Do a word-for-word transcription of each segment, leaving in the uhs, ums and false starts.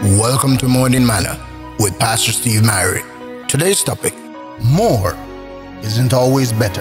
Welcome to Morning Manna with Pastor Steve Myrie. Today's topic, more isn't always better.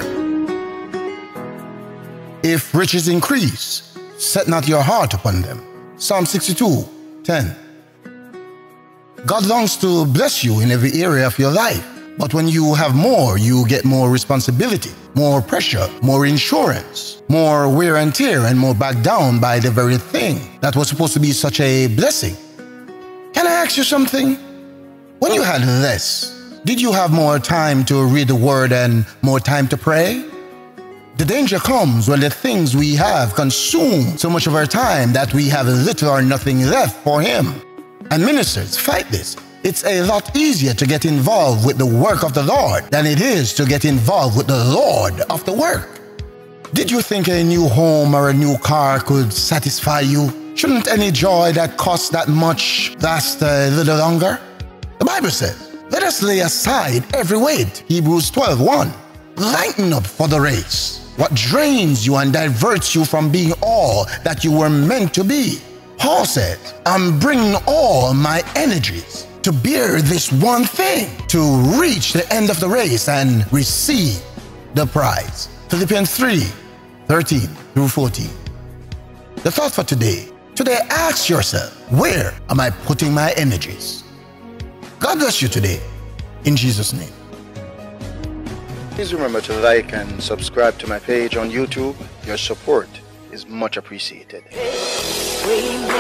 If riches increase, set not your heart upon them. Psalm sixty-two, ten. God longs to bless you in every area of your life, but when you have more, you get more responsibility, more pressure, more insurance, more wear and tear, and more back down by the very thing that was supposed to be such a blessing. Can I ask you something? When you had less, did you have more time to read the Word and more time to pray? The danger comes when the things we have consume so much of our time that we have little or nothing left for Him. And ministers, fight this. It's a lot easier to get involved with the work of the Lord than it is to get involved with the Lord of the work. Did you think a new home or a new car could satisfy you? Shouldn't any joy that costs that much last a little longer? The Bible says, let us lay aside every weight. Hebrews twelve, one. Lighten up for the race. What drains you and diverts you from being all that you were meant to be? Paul said, I'm bringing all my energies to bear this one thing, to reach the end of the race and receive the prize. Philippians three, thirteen through fourteen. The thought for today. Today, ask yourself, where am I putting my energies? God bless you today, in Jesus' name. Please remember to like and subscribe to my page on YouTube. Your support is much appreciated.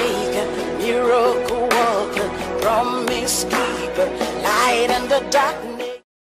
Waymaker, miracle worker, promise keeper, light in the darkness.